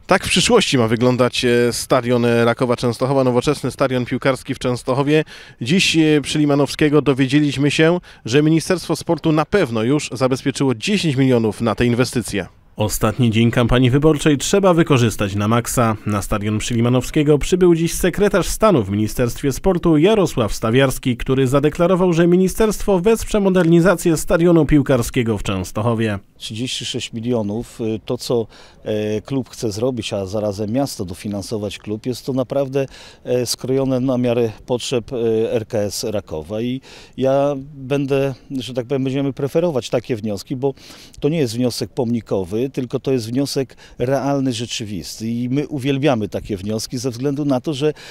Tak w przyszłości ma wyglądać stadion Rakowa Częstochowa, nowoczesny stadion piłkarski w Częstochowie. Dziś przy Limanowskiego dowiedzieliśmy się, że Ministerstwo Sportu na pewno już zabezpieczyło 10 milionów na te inwestycje. Ostatni dzień kampanii wyborczej trzeba wykorzystać na maksa. Na stadion przy Limanowskiego przybył dziś sekretarz stanu w Ministerstwie Sportu Jarosław Stawiarski, który zadeklarował, że ministerstwo wesprze modernizację stadionu piłkarskiego w Częstochowie. 36 milionów, to co klub chce zrobić, a zarazem miasto dofinansować klub, jest to naprawdę skrojone na miarę potrzeb RKS Rakowa i ja będę, że tak powiem, będziemy preferować takie wnioski, bo to nie jest wniosek pomnikowy, tylko to jest wniosek realny, rzeczywisty i my uwielbiamy takie wnioski ze względu na to, że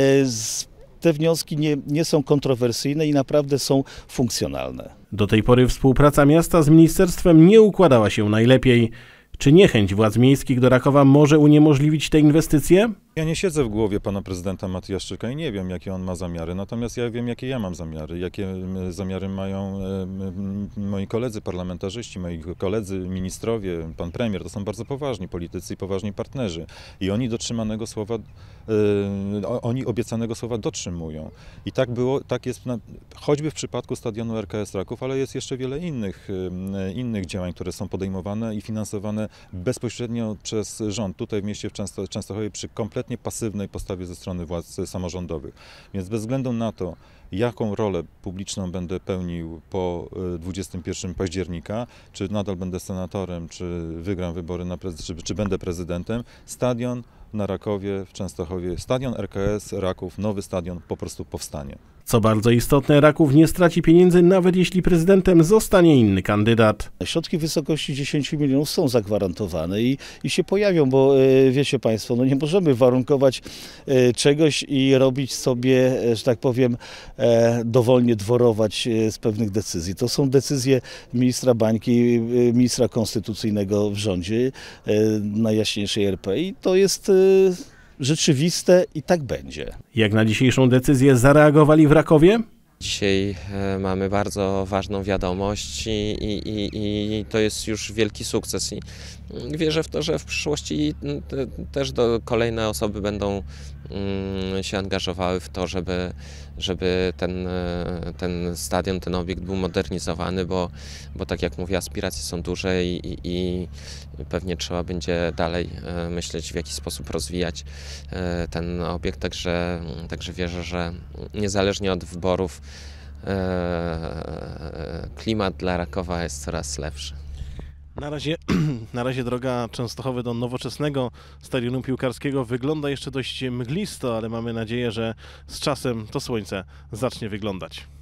te wnioski nie są kontrowersyjne i naprawdę są funkcjonalne. Do tej pory współpraca miasta z ministerstwem nie układała się najlepiej. Czy niechęć władz miejskich do Rakowa może uniemożliwić te inwestycje? Ja nie siedzę w głowie pana prezydenta Matyjaszczyka i nie wiem, jakie on ma zamiary, natomiast ja wiem, jakie ja mam zamiary, jakie zamiary mają moi koledzy parlamentarzyści, moi koledzy ministrowie, pan premier. To są bardzo poważni politycy i poważni partnerzy i oni dotrzymanego słowa, oni obiecanego słowa dotrzymują. I tak było, tak jest choćby w przypadku stadionu RKS Raków, ale jest jeszcze wiele innych działań, które są podejmowane i finansowane bezpośrednio przez rząd tutaj w mieście w Częstochowie przy kompletnie pasywnej postawie ze strony władz samorządowych. Więc bez względu na to, jaką rolę publiczną będę pełnił po 21 października, czy nadal będę senatorem, czy wygram wybory na czy będę prezydentem, stadion na Rakowie w Częstochowie, stadion RKS Raków, nowy stadion po prostu powstanie. Co bardzo istotne, Raków nie straci pieniędzy, nawet jeśli prezydentem zostanie inny kandydat. Środki w wysokości 10 milionów są zagwarantowane i się pojawią, bo wiecie Państwo, no nie możemy warunkować czegoś i robić sobie, że tak powiem, dowolnie dworować z pewnych decyzji. To są decyzje ministra Bańki, ministra konstytucyjnego w rządzie, Najjaśniejszej RP i to jest rzeczywiste i tak będzie. Jak na dzisiejszą decyzję zareagowali w Rakowie? Dzisiaj mamy bardzo ważną wiadomość i to jest już wielki sukces i wierzę w to, że w przyszłości też kolejne osoby będą się angażowały w to, żeby ten stadion, ten obiekt był modernizowany, bo tak jak mówię, aspiracje są duże i pewnie trzeba będzie dalej myśleć, w jaki sposób rozwijać ten obiekt, także wierzę, że niezależnie od wyborów klimat dla Rakowa jest coraz lepszy. Na razie droga Częstochowy do nowoczesnego stadionu piłkarskiego wygląda jeszcze dość mglisto, ale mamy nadzieję, że z czasem to słońce zacznie wyglądać.